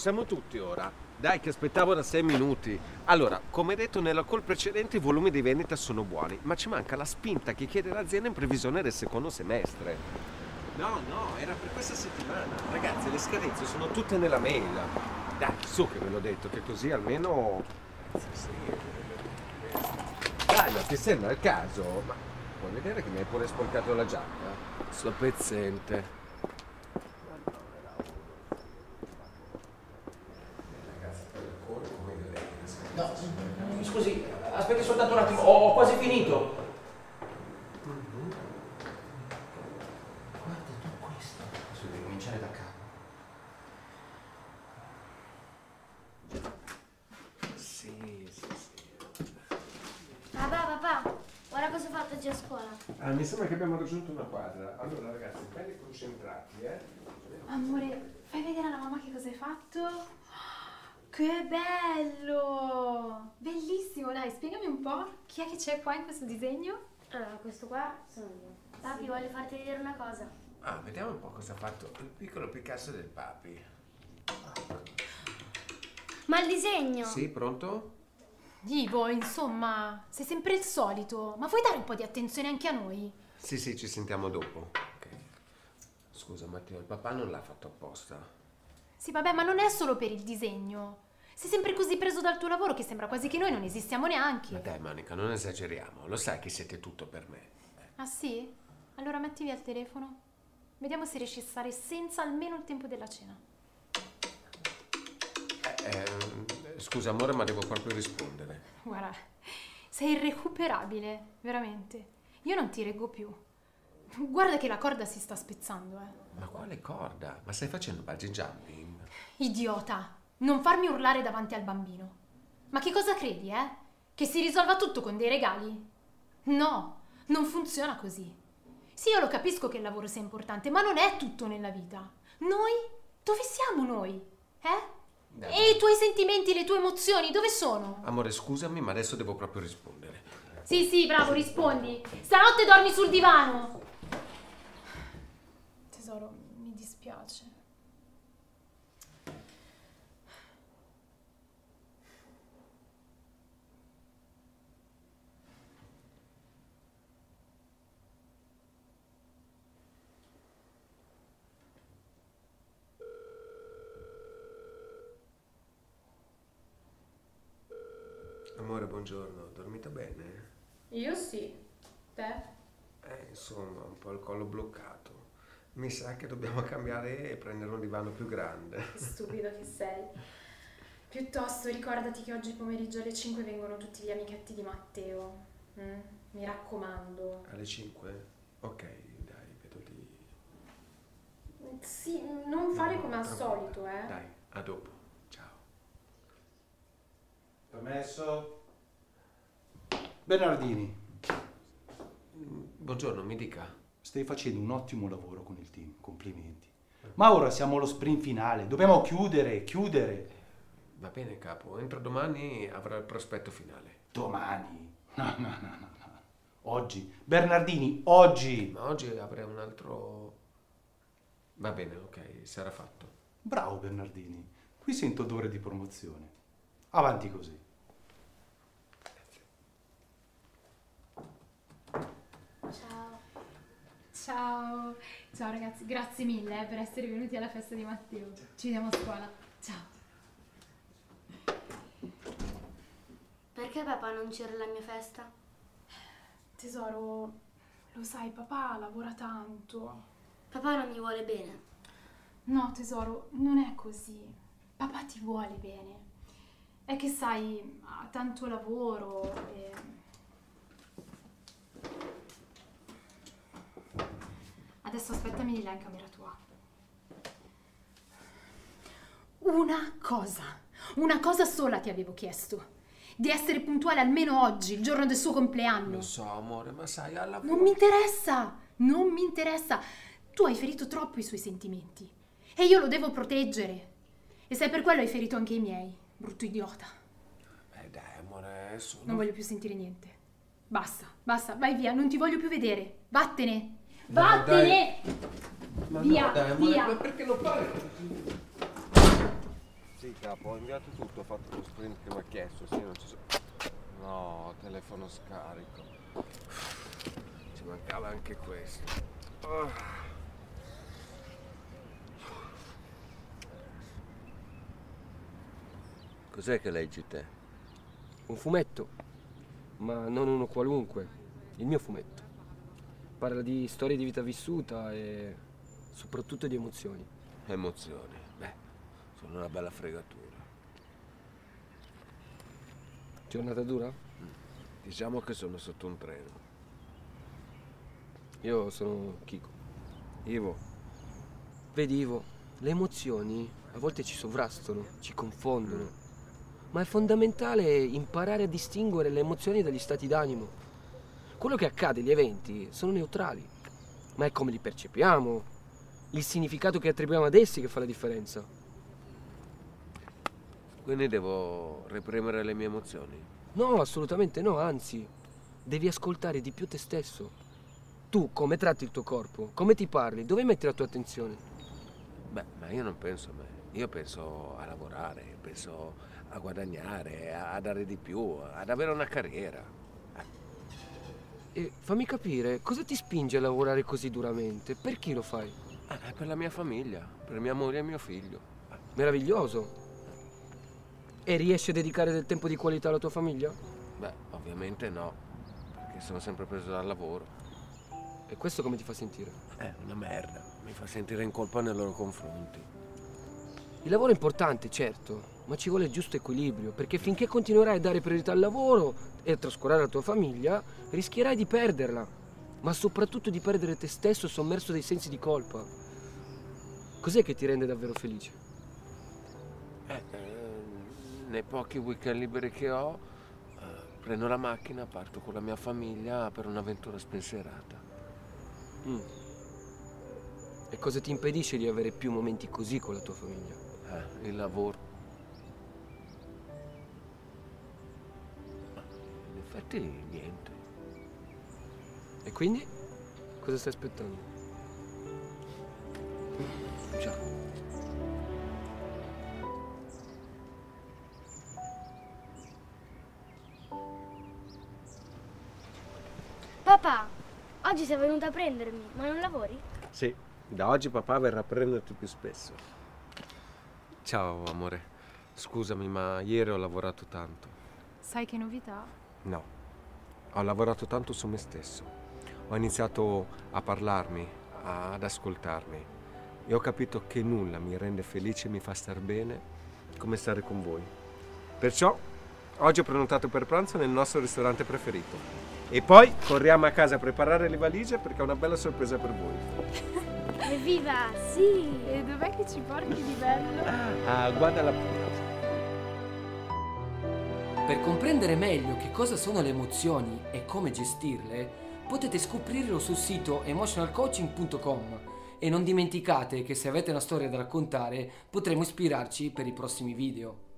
possiamo tutti ora. Dai, che aspettavo da 6 minuti. Allora, come detto nella call precedente, i volumi di vendita sono buoni, ma ci manca la spinta che chiede l'azienda in previsione del secondo semestre. No, era per questa settimana. Ragazzi, le scadenze sono tutte nella mail. Dai, su che ve l'ho detto, che così almeno... Dai, ma ti sembra il caso? Ma puoi vedere che mi hai pure sporcato la giacca? Sto pezzente. No, scusi, aspetti soltanto un attimo, ho quasi finito. Guarda tu questo. Adesso devi cominciare da capo. Sì. Papà, guarda cosa ho fatto oggi a scuola. Mi sembra che abbiamo raggiunto una quadra. Allora ragazzi, belli concentrati, Amore, fai vedere alla mamma che cosa hai fatto? Che bello! Bellissimo, dai, spiegami un po'. Chi è che c'è qua in questo disegno? Allora, questo qua sono io. Papi, voglio farti vedere una cosa. Vediamo un po' cosa ha fatto il piccolo Picasso del papi. Ma il disegno? Sì, pronto? Ivo, insomma, sei sempre il solito. Ma vuoi dare un po' di attenzione anche a noi? Sì, ci sentiamo dopo. Ok. Scusa Matteo, il papà non l'ha fatto apposta. Sì, vabbè, ma non è solo per il disegno. Sei sempre così preso dal tuo lavoro che sembra quasi che noi non esistiamo neanche. Ma dai Monica, non esageriamo. Lo sai che siete tutto per me. Ah sì? Allora metti via il telefono. Vediamo se riesci a stare senza almeno il tempo della cena. Scusa amore, ma devo proprio rispondere. Guarda, sei irrecuperabile, veramente. Io non ti reggo più. Guarda che la corda si sta spezzando, Ma quale corda? Ma stai facendo bungee jumping? Idiota, non farmi urlare davanti al bambino. Ma che cosa credi, Che si risolva tutto con dei regali? No, non funziona così. Sì, io lo capisco che il lavoro sia importante, ma non è tutto nella vita. Noi? Dove siamo noi? Dai. E i tuoi sentimenti, le tue emozioni, dove sono? Amore, scusami, ma adesso devo proprio rispondere. Sì, bravo, rispondi. Stanotte dormi sul divano. Tesoro, mi dispiace. Amore, buongiorno. Ho dormito bene? Io sì. Te? Insomma, un po' il collo bloccato. Mi sa che dobbiamo cambiare e prendere un divano più grande. Che stupido che sei. Piuttosto ricordati che oggi pomeriggio alle 5 vengono tutti gli amichetti di Matteo. Mi raccomando. Alle 5? Ok, dai, vedo di... Sì, non fare come al tranquilla. solito, Dai, a dopo. Ciao. Permesso? Bernardini, Buongiorno, mi dica. stai facendo un ottimo lavoro con il team, complimenti. Ma ora siamo allo sprint finale, dobbiamo chiudere. Va bene, capo. Entro domani avrà il prospetto finale. Domani? No. Oggi. Bernardini, oggi. Ma oggi avrei un altro... Va bene, ok, sarà fatto. Bravo Bernardini, qui sento odore di promozione. Avanti così. Ciao ragazzi, grazie mille per essere venuti alla festa di Matteo. Ci vediamo a scuola. Ciao. Perché papà non c'era alla mia festa? Tesoro, lo sai, papà lavora tanto. Papà non mi vuole bene. No, tesoro, non è così. Papà ti vuole bene. È che sai, ha tanto lavoro e... Adesso aspettami di là in camera tua. Una cosa sola ti avevo chiesto. Di essere puntuale almeno oggi, il giorno del suo compleanno. Lo so, amore, ma sai, al lavoro... Non mi interessa. Tu hai ferito troppo i suoi sentimenti. E io lo devo proteggere. E se per quello hai ferito anche i miei, brutto idiota. Dai, amore, sono... Non voglio più sentire niente. Basta, vai via, non ti voglio più vedere. Vattene! Ma Via, no, dai, amore, via. ma perché lo fai? Sì, capo, ho inviato tutto, ho fatto lo sprint che mi ha chiesto, sì, non ci sono... No, telefono scarico. Ci mancava anche questo. Cos'è che leggi te? Un fumetto, ma non uno qualunque, il mio fumetto. Parla di storie di vita vissuta e soprattutto di emozioni. Emozioni, beh, sono una bella fregatura. Giornata dura? Diciamo che sono sotto un treno. Io sono Chico. Ivo, Vedi Ivo, le emozioni a volte ci sovrastano, ci confondono, ma è fondamentale imparare a distinguere le emozioni dagli stati d'animo. Quello che accade, gli eventi, sono neutrali, ma è come li percepiamo, il significato che attribuiamo ad essi che fa la differenza. quindi devo reprimere le mie emozioni? No, assolutamente no, anzi, devi ascoltare di più te stesso. Tu come tratti il tuo corpo, come ti parli, dove metti la tua attenzione? Beh, ma io non penso a me, io penso a lavorare, penso a guadagnare, a dare di più, ad avere una carriera. E fammi capire, cosa ti spinge a lavorare così duramente? Per chi lo fai? Per la mia famiglia, per mia moglie e mio figlio. Meraviglioso. E riesci a dedicare del tempo di qualità alla tua famiglia? Beh, ovviamente no, perché sono sempre preso dal lavoro. E questo come ti fa sentire? Una merda, mi fa sentire in colpa nei loro confronti. Il lavoro è importante, certo, ma ci vuole il giusto equilibrio, perché finché continuerai a dare priorità al lavoro e a trascurare la tua famiglia, rischierai di perderla, ma soprattutto di perdere te stesso sommerso dai sensi di colpa. Cos'è che ti rende davvero felice? Nei pochi weekend liberi che ho, prendo la macchina, parto con la mia famiglia per un'avventura spensierata. E cosa ti impedisce di avere più momenti così con la tua famiglia? Il lavoro. In effetti niente. E quindi? Cosa stai aspettando? Ciao. Papà, oggi sei venuto a prendermi, ma non lavori? Sì, da oggi papà verrà a prenderti più spesso. Ciao amore, scusami ma ieri ho lavorato tanto. Sai che novità? No, ho lavorato tanto su me stesso. Ho iniziato a parlarmi, ad ascoltarmi e ho capito che nulla mi rende felice e mi fa star bene come stare con voi. Perciò oggi ho prenotato per pranzo nel nostro ristorante preferito. E poi corriamo a casa a preparare le valigie perché ho una bella sorpresa per voi. Evviva, sì! E dov'è che ci porti di bello? Guarda la pura. Per comprendere meglio che cosa sono le emozioni e come gestirle, potete scoprirlo sul sito emotionalcoaching.com e non dimenticate che se avete una storia da raccontare potremo ispirarci per i prossimi video.